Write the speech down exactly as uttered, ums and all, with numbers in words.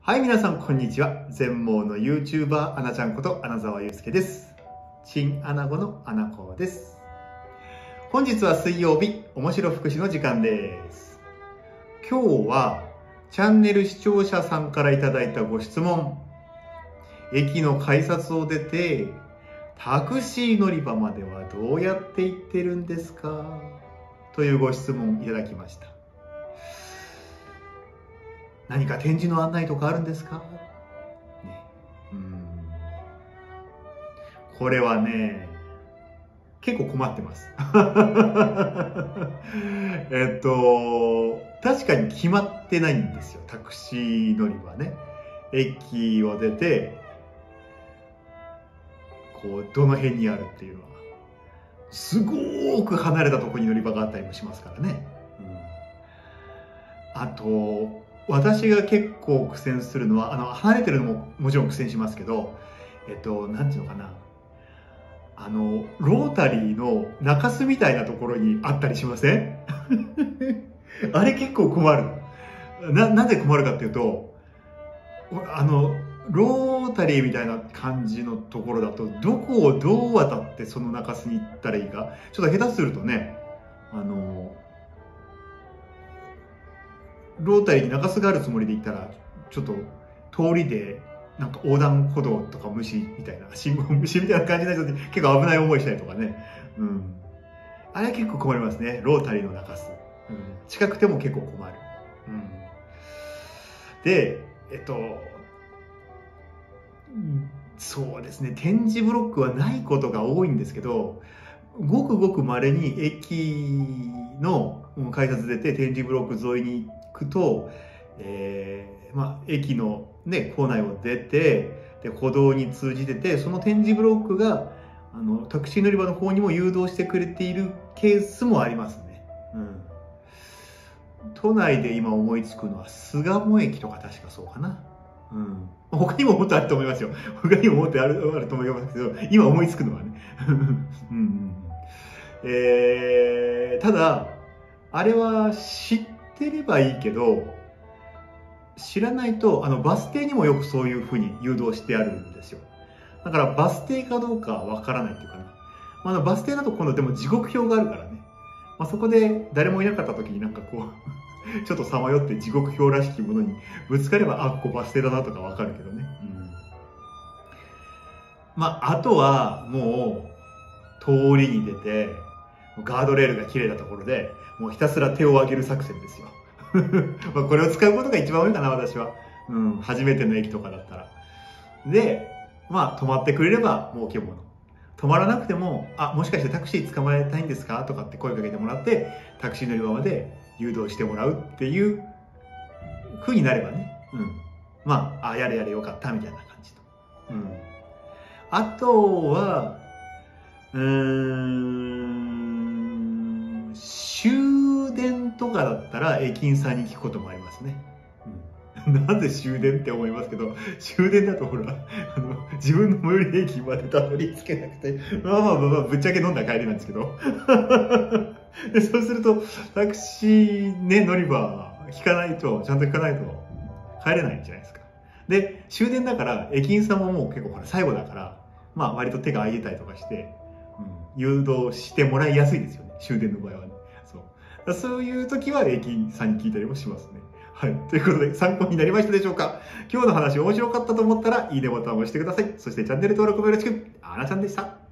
はい、皆さん、こんにちは。全盲の YouTuber、アナちゃんこと穴澤祐介です。チンアナゴのアナコです。本日は水曜日、面白福祉の時間です。今日は、チャンネル視聴者さんからいただいたご質問。駅の改札を出て、タクシー乗り場まではどうやって行ってるんですか？というご質問いただきました。何か展示の案内とかあるんですか？ね、うーんこれはね、結構困ってます。えっと、確かに決まってないんですよ、タクシー乗り場ね。駅を出て、こう、どの辺にあるっていうのは。すごーく離れたところに乗り場があったりもしますからね。うん、あと、私が結構苦戦するのは、あの、離れてるのももちろん苦戦しますけど、えっと、なんていうのかな。あの、ロータリーの中州みたいなところにあったりしません？あれ結構困る。な、なんで困るかっていうと、あの、ロータリーみたいな感じのところだと、どこをどう渡ってその中州に行ったらいいか、ちょっと下手するとね、あの、ロータリーに中州があるつもりで行ったら、ちょっと通りで、なんか横断歩道とか無視みたいな、信号無視みたいな感じになっちゃって、結構危ない思いしたりとかね。うん。あれ結構困りますね、ロータリーの中州。うん。近くても結構困る。うん。で、えっと、そうですね、点字ブロックはないことが多いんですけど、ごくごく稀に駅の改札出て点字ブロック沿いに行くと、えーまあ、駅の、ね、構内を出て、で歩道に通じてて、その点字ブロックがあのタクシー乗り場の方にも誘導してくれているケースもありますね。うん、都内で今思いつくのは巣鴨駅とか確かそうかな。うん、他にももっとあると思いますよ。他にももっとある、あると思いますけど、今思いつくのはね。うんうん、えー、ただ、あれは知ってればいいけど、知らないと、あの、バス停にもよくそういうふうに誘導してあるんですよ。だからバス停かどうかわからないっていうかな。あの、バス停だと今度でも時刻表があるからね。まあ、そこで誰もいなかった時になんかこう、ちょっとさまよって時刻表らしきものにぶつかれば、あ、ここバス停だなとかわかるけどね。うん、まあ、あとはもう、通りに出て、ガードレールが綺麗なところで、もうひたすら手を上げる作戦ですよ。まあこれを使うことが一番多いかな、私は。うん、初めての駅とかだったら。で、まあ、止まってくれれば儲けもの。止まらなくても、あ、もしかしてタクシー捕まえたいんですかとかって声かけてもらって、タクシー乗り場まで誘導してもらうっていう風になればね。うん。まあ、あ、やれやれよかった、みたいな感じと。うん。あとは、うーん、終電とかだったら駅員さんに聞くこともありますね。うん、なんで終電って思いますけど、終電だとほら、あの、自分の最寄り駅までたどり着けなくて、まあまあまあまあ、ぶっちゃけ飲んだ帰りなんですけど。でそうすると、タクシーね、乗り場、引かないと、ちゃんと引かないと帰れないんじゃないですか。で、終電だから、駅員さんももう結構ほら、最後だから、まあ割と手が空いてたりとかして、うん、誘導してもらいやすいですよね、終電の場合はね。そう。そういう時は駅員さんに聞いたりもしますね。はい。ということで、参考になりましたでしょうか？今日の話面白かったと思ったら、いいねボタンを押してください。そしてチャンネル登録もよろしく。あなちゃんでした。